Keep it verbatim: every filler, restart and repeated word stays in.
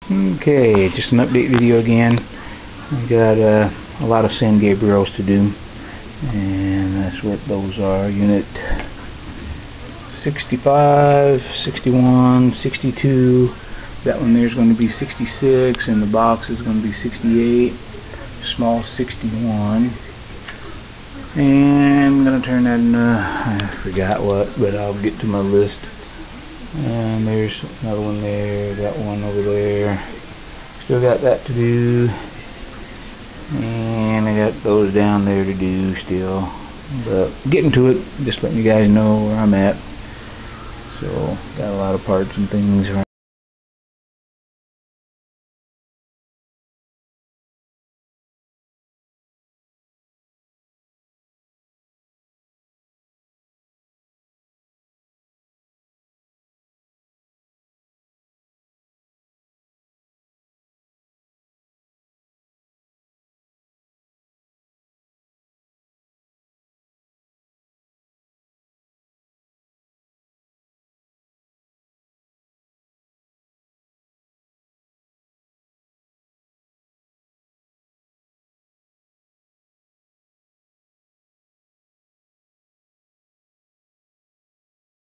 Okay, just an update video again. I got uh, a lot of San Gabriels to do, and that's what those are. Unit sixty-five, sixty-one, sixty-two. That one there's going to be sixty-six, and the box is going to be sixty-eight. Small sixty-one. And I'm going to turn that into, I forgot what, but I'll get to my list. And there's another one there, got one over there. Still got that to do. And I got those down there to do still. But getting to it, just letting you guys know where I'm at. So, got a lot of parts and things around.